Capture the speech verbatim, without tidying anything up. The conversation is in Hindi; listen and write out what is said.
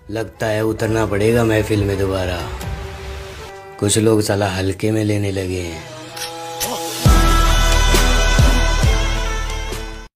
लगता है उतरना पड़ेगा महफिल में दोबारा। कुछ लोग साला हल्के में लेने लगे हैं।